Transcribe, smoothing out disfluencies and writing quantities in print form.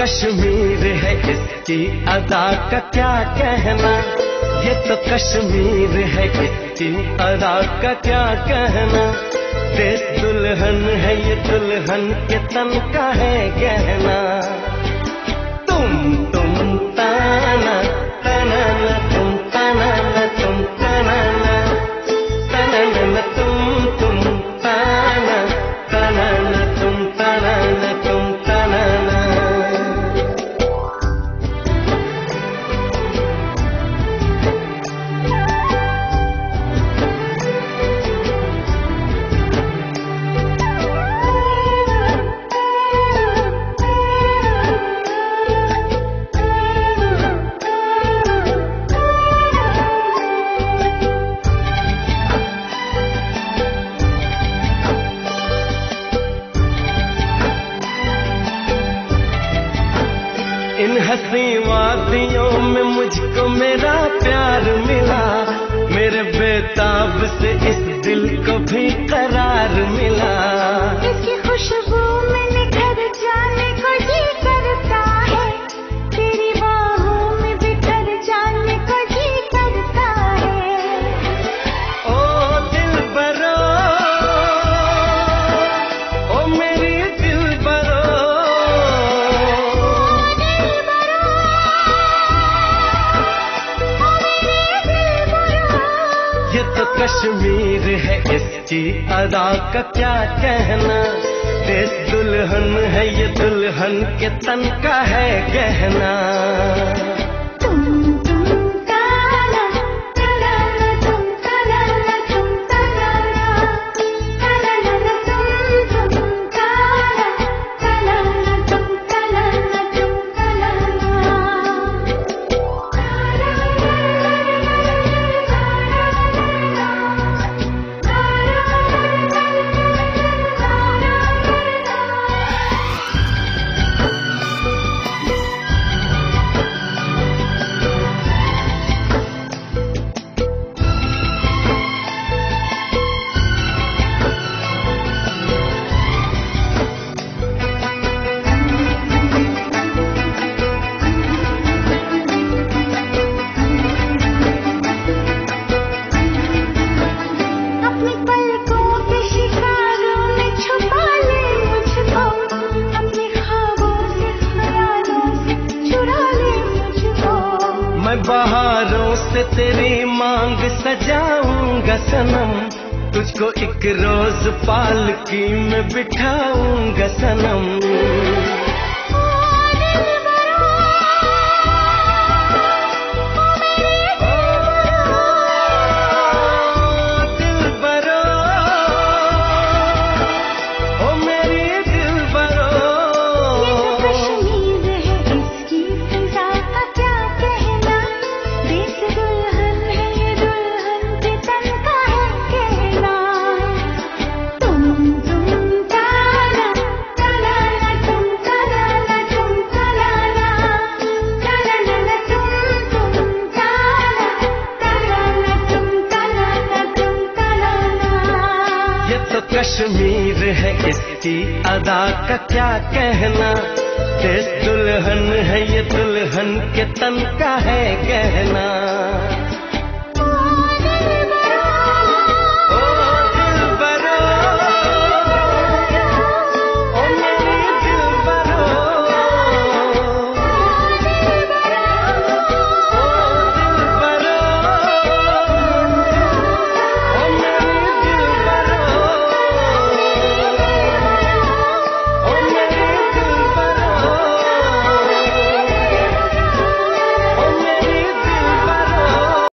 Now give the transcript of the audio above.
कश्मीर है इसकी अदा का क्या कहना, ये तो कश्मीर है इसकी अदा का क्या कहना। देश दुल्हन है ये दुल्हन के तन का है गहना। तुम ताना ताना तुम ताना तुम ताना ताना तुम ताना ताना तुम ताना तुम ताना। इन हंसी वादियों में मुझको मेरा प्यार मिला, मेरे बेताब से इस दिल को भी करार मिला। इसकी खुशबू में निखर जाने को जी करता है, तेरी बाहों में बिखर जाने को जी करता है। ओ दिलबरो, ओ मेरी दिलबरो, ये तो कश्मीर है इसकी अदा का क्या कहना। देश दुल्हन है ये दुल्हन के तन का है गहना। तुम ताना ताना तुम ताना तुम ताना ताना तुम ताना ताना तुम ताना तुम ताना। अपनी पलकों के शिकारों में छुपा ले मुझको, अपने ख्वाबों से ख्यालों से चुरा ले मुझको। मैं बहारों से तेरी मांग सजाऊंगा सनम, तुझको एक रोज पालकी में बिठाऊंगा सनम। कश्मीर है इसकी अदा का क्या कहना। देश दुल्हन है ये दुल्हन के तन का है गहना।